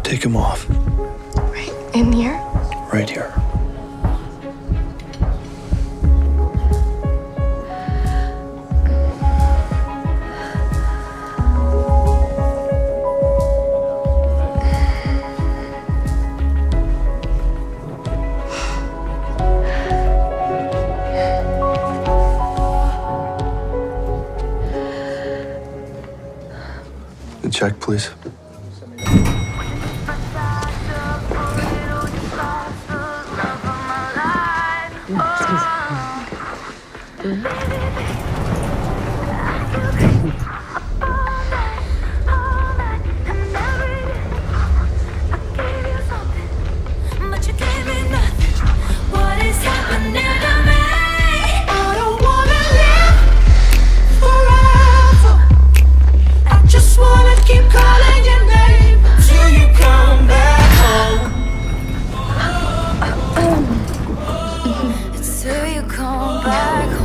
Take him off. Right in here? Right here. The check, please. Till you come back home.